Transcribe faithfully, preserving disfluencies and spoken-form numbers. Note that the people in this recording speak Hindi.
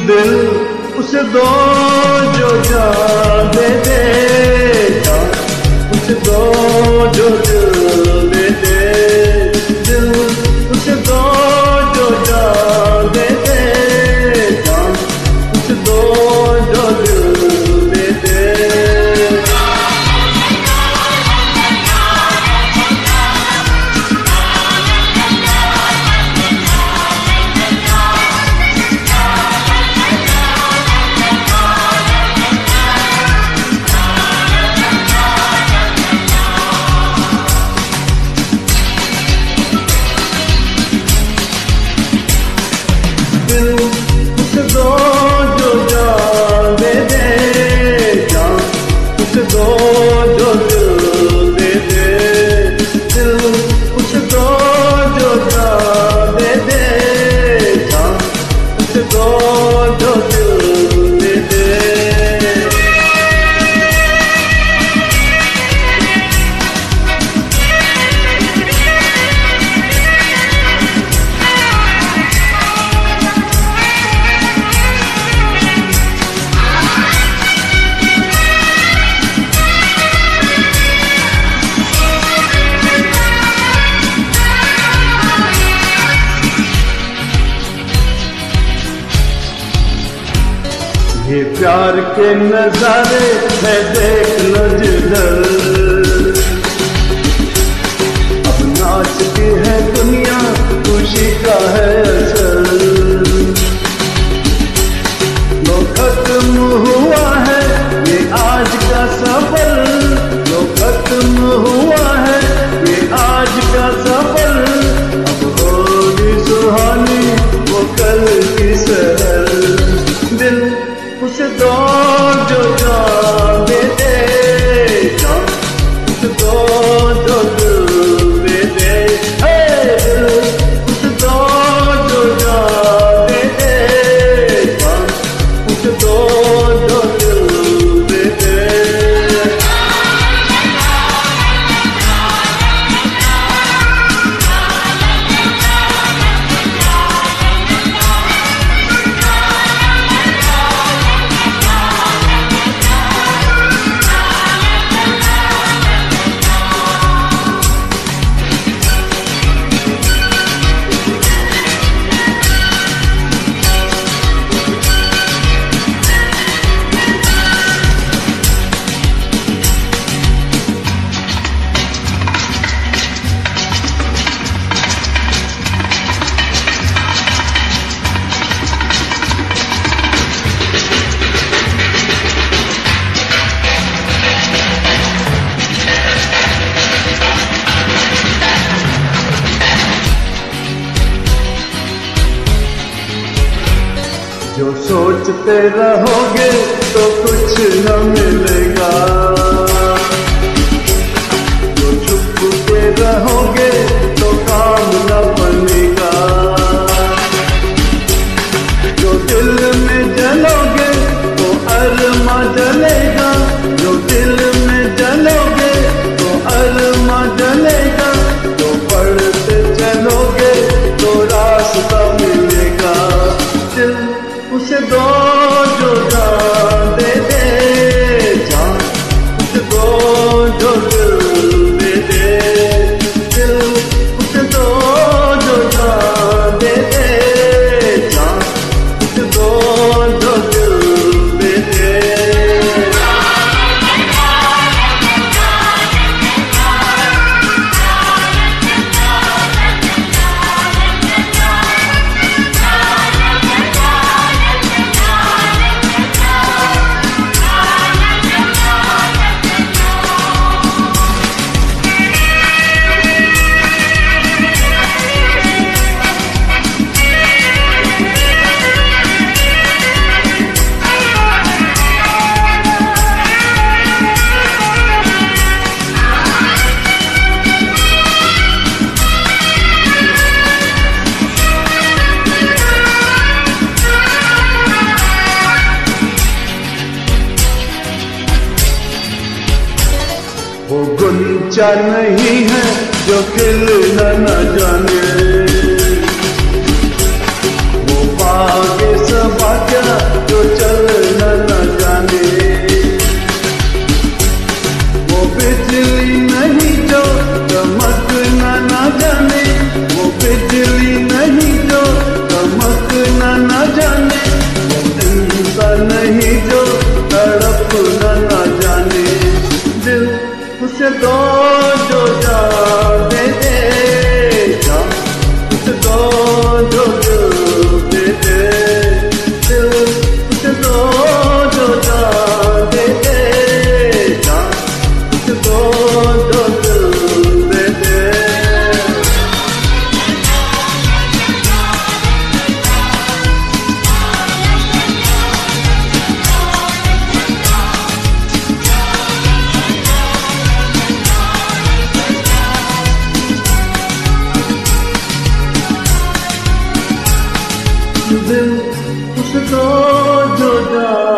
दिल उसे दो जो जान दे दे, उसे दो जो दिल दे दे, दिल उसे दो जो जान दे दे, जान उसे दो जो दिल दे दे। उसे दो जो जान दे दे, जान उसे दो जो दिल दे दे, दिल उसे दो जो जान दे दे, जान उसे दो जो दिल दे दे। ये प्यार के नजारे है देख लो जिधर, अब नाचती है दुनिया खुशी का है असर। लो खत्म हुआ है ये आज का सफर, लो खत्म हुआ है ये आज का सफर। अब होगी सुहानी वो कल की सहर, दिल उसे दो जो जान दे दे, जान उसे दो जो दिल दे दे, दिल उसे दो जो जान दे दे, जान उसे दो जो दिल दे दे। जो सोचते रहोगे तो कुछ न मिलेगा, जो छुपते रहोगे तो काम न बनेगा। जो दिल में जलोगे तो अरमा जलेगा, जो दिल में जलोगे तो अरमा जलेगा। जो पढ़ते चलोगे तो रास्ता मिलेगा, दिल उसे दो जो जान दे दे, जान उसे दो जो दिल दे दे, दिल उसे दो जो जान दे दे, जान उसे दो जो दिल दे दे। वो गुंचा नहीं है जो खिलना न जाने, वो बागे सबा क्या बिजली नहीं जो चमकना ना जाने, वो बिजली नहीं जो चमकना ना जाने, वो इंसान नहीं जो तड़पना ना जाने। दिल उसे दो जो जान दे दे, जान उसे दो जो दिल दे दे, दिल उसे दो जो जान दे दे, जान उसे दो जो दिल दे दे। दिल उसको जो जा